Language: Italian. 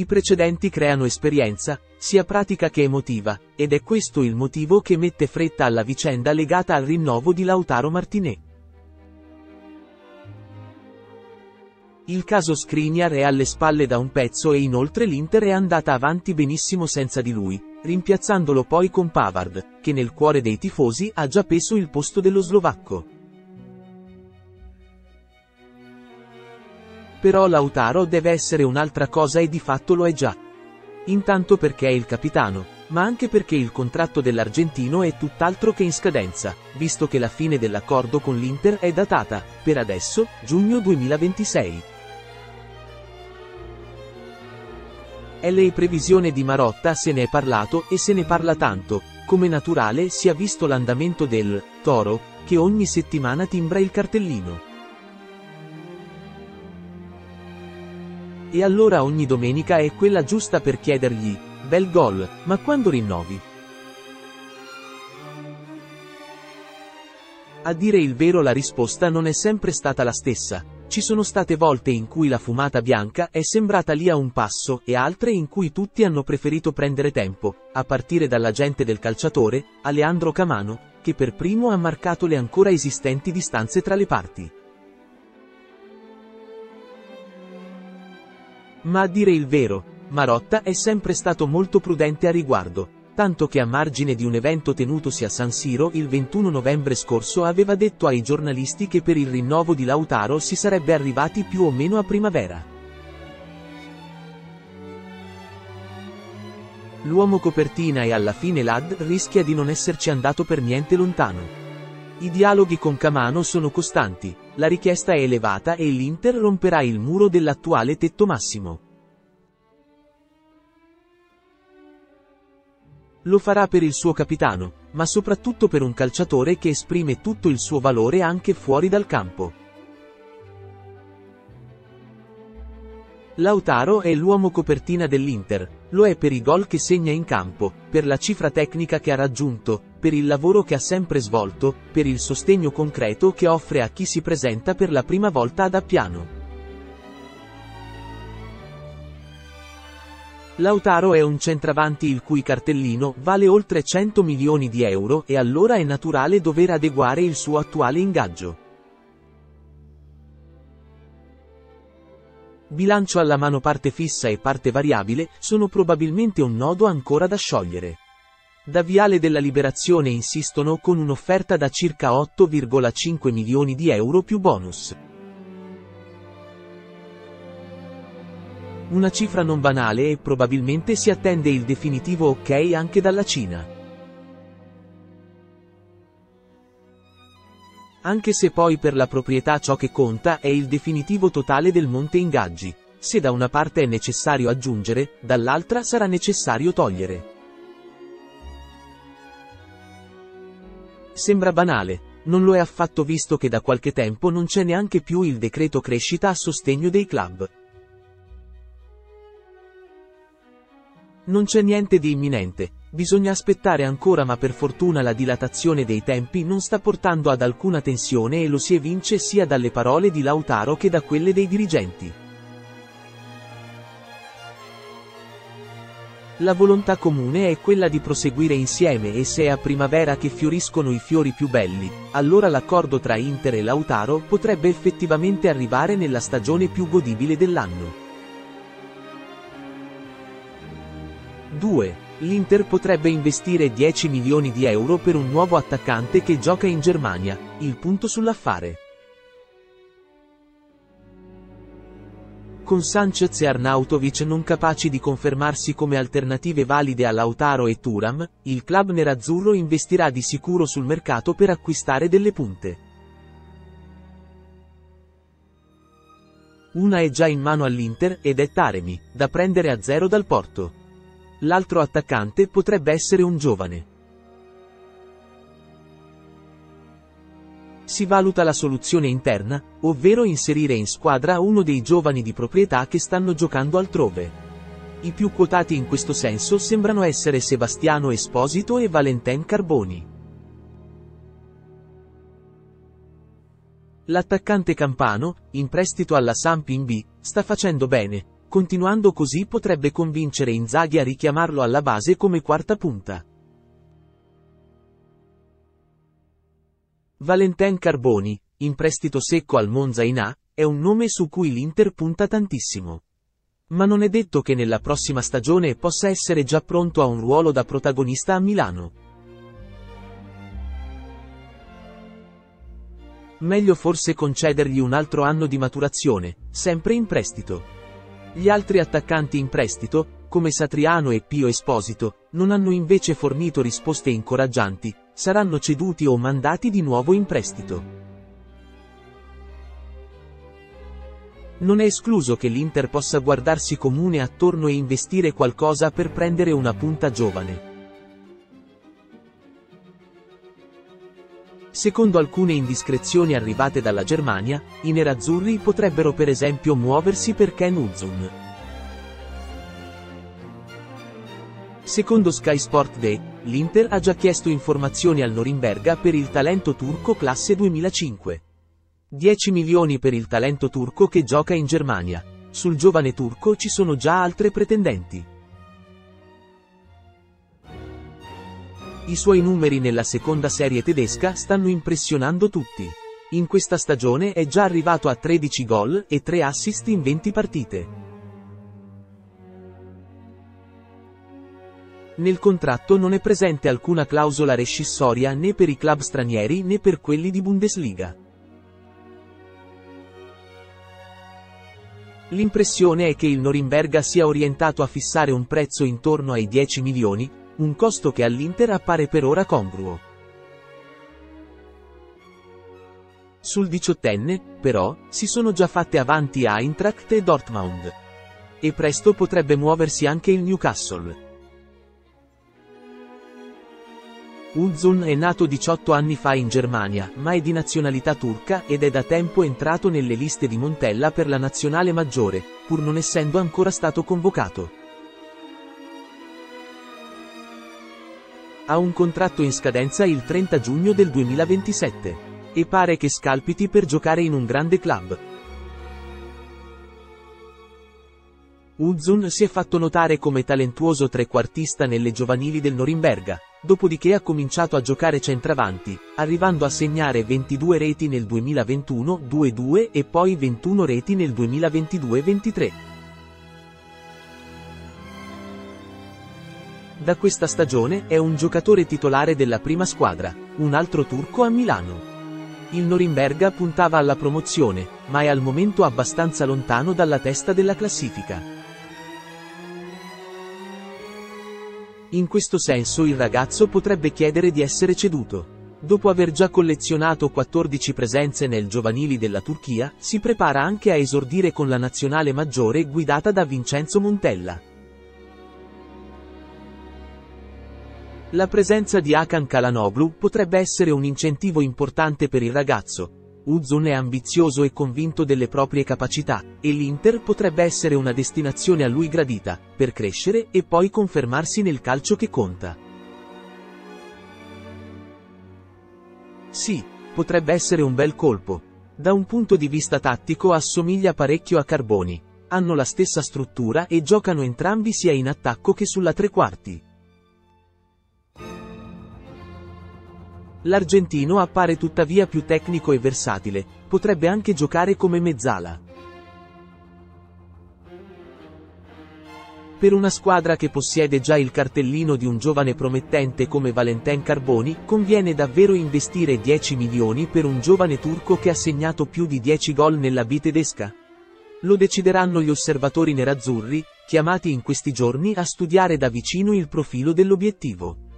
precedenti creano esperienza, sia pratica che emotiva, ed è questo il motivo che mette fretta alla vicenda legata al rinnovo di Lautaro Martinez. Il caso Skriniar è alle spalle da un pezzo e inoltre l'Inter è andata avanti benissimo senza di lui, rimpiazzandolo poi con Pavard, che nel cuore dei tifosi ha già preso il posto dello slovacco. Però Lautaro deve essere un'altra cosa e di fatto lo è già. Intanto perché è il capitano, ma anche perché il contratto dell'argentino è tutt'altro che in scadenza, visto che la fine dell'accordo con l'Inter è datata, per adesso, giugno 2026. La previsione di Marotta se ne è parlato e se ne parla tanto, come naturale sia visto l'andamento del Toro, che ogni settimana timbra il cartellino. E allora ogni domenica è quella giusta per chiedergli, bel gol, ma quando rinnovi? A dire il vero la risposta non è sempre stata la stessa. Ci sono state volte in cui la fumata bianca è sembrata lì a un passo e altre in cui tutti hanno preferito prendere tempo, a partire dall'agente del calciatore, Aleandro Camano, che per primo ha marcato le ancora esistenti distanze tra le parti. Ma a dire il vero, Marotta è sempre stato molto prudente a riguardo, tanto che a margine di un evento tenutosi a San Siro il 21 novembre scorso aveva detto ai giornalisti che per il rinnovo di Lautaro si sarebbe arrivati più o meno a primavera. L'uomo copertina e alla fine l'AD rischia di non esserci andato per niente lontano. I dialoghi con Camano sono costanti, la richiesta è elevata e l'Inter romperà il muro dell'attuale tetto massimo. Lo farà per il suo capitano, ma soprattutto per un calciatore che esprime tutto il suo valore anche fuori dal campo. Lautaro è l'uomo copertina dell'Inter, lo è per i gol che segna in campo, per la cifra tecnica che ha raggiunto, per il lavoro che ha sempre svolto, per il sostegno concreto che offre a chi si presenta per la prima volta ad Appiano. Lautaro è un centravanti il cui cartellino vale oltre 100 milioni di euro e allora è naturale dover adeguare il suo attuale ingaggio. Bilancio alla mano, parte fissa e parte variabile, sono probabilmente un nodo ancora da sciogliere. Da Viale della Liberazione insistono con un'offerta da circa 8,5 milioni di euro più bonus. Una cifra non banale e probabilmente si attende il definitivo ok anche dalla Cina. Anche se poi per la proprietà ciò che conta è il definitivo totale del monte ingaggi. Se da una parte è necessario aggiungere, dall'altra sarà necessario togliere. Sembra banale, non lo è affatto visto che da qualche tempo non c'è neanche più il decreto crescita a sostegno dei club. Non c'è niente di imminente, bisogna aspettare ancora, ma per fortuna la dilatazione dei tempi non sta portando ad alcuna tensione e lo si evince sia dalle parole di Lautaro che da quelle dei dirigenti. La volontà comune è quella di proseguire insieme e se è a primavera che fioriscono i fiori più belli, allora l'accordo tra Inter e Lautaro potrebbe effettivamente arrivare nella stagione più godibile dell'anno. 2. L'Inter potrebbe investire 10 milioni di euro per un nuovo attaccante che gioca in Germania, il punto sull'affare. Con Sanchez e Arnautovic non capaci di confermarsi come alternative valide a Lautaro e Thuram, il club nerazzurro investirà di sicuro sul mercato per acquistare delle punte. Una è già in mano all'Inter ed è Taremi, da prendere a 0 dal Porto. L'altro attaccante potrebbe essere un giovane. Si valuta la soluzione interna, ovvero inserire in squadra uno dei giovani di proprietà che stanno giocando altrove. I più quotati in questo senso sembrano essere Sebastiano Esposito e Valentin Carboni. L'attaccante campano, in prestito alla Samp in B, sta facendo bene. Continuando così potrebbe convincere Inzaghi a richiamarlo alla base come quarta punta. Valentin Carboni, in prestito secco al Monza in A, è un nome su cui l'Inter punta tantissimo. Ma non è detto che nella prossima stagione possa essere già pronto a un ruolo da protagonista a Milano. Meglio forse concedergli un altro anno di maturazione, sempre in prestito. Gli altri attaccanti in prestito, come Satriano e Pio Esposito, non hanno invece fornito risposte incoraggianti, saranno ceduti o mandati di nuovo in prestito. Non è escluso che l'Inter possa guardarsi comune attorno e investire qualcosa per prendere una punta giovane. Secondo alcune indiscrezioni arrivate dalla Germania, i nerazzurri potrebbero per esempio muoversi per Ken Uzun. Secondo Sky Sport Day, l'Inter ha già chiesto informazioni al Norimberga per il talento turco classe 2005. 10 milioni per il talento turco che gioca in Germania. Sul giovane turco ci sono già altre pretendenti. I suoi numeri nella seconda serie tedesca stanno impressionando tutti. In questa stagione è già arrivato a 13 gol e 3 assist in 20 partite. Nel contratto non è presente alcuna clausola rescissoria né per i club stranieri né per quelli di Bundesliga. L'impressione è che il Norimberga sia orientato a fissare un prezzo intorno ai 10 milioni, un costo che all'Inter appare per ora congruo. Sul diciottenne, però, si sono già fatte avanti Eintracht e Dortmund. E presto potrebbe muoversi anche il Newcastle. Uzun è nato 18 anni fa in Germania, ma è di nazionalità turca ed è da tempo entrato nelle liste di Montella per la nazionale maggiore, pur non essendo ancora stato convocato. Ha un contratto in scadenza il 30 giugno del 2027. E pare che scalpiti per giocare in un grande club. Uzun si è fatto notare come talentuoso trequartista nelle giovanili del Norimberga, dopodiché ha cominciato a giocare centravanti, arrivando a segnare 22 reti nel 2021-22 e poi 21 reti nel 2022-23. Da questa stagione è un giocatore titolare della prima squadra, un altro turco a Milano. Il Norimberga puntava alla promozione, ma è al momento abbastanza lontano dalla testa della classifica. In questo senso il ragazzo potrebbe chiedere di essere ceduto. Dopo aver già collezionato 14 presenze nel giovanili della Turchia, si prepara anche a esordire con la nazionale maggiore guidata da Vincenzo Montella. La presenza di Hakan Çalhanoğlu potrebbe essere un incentivo importante per il ragazzo. Uzun è ambizioso e convinto delle proprie capacità, e l'Inter potrebbe essere una destinazione a lui gradita, per crescere e poi confermarsi nel calcio che conta. Sì, potrebbe essere un bel colpo. Da un punto di vista tattico assomiglia parecchio a Carboni. Hanno la stessa struttura e giocano entrambi sia in attacco che sulla tre quarti. L'argentino appare tuttavia più tecnico e versatile, potrebbe anche giocare come mezzala. Per una squadra che possiede già il cartellino di un giovane promettente come Valentin Carboni, conviene davvero investire 10 milioni per un giovane turco che ha segnato più di 10 gol nella B tedesca? Lo decideranno gli osservatori nerazzurri, chiamati in questi giorni a studiare da vicino il profilo dell'obiettivo.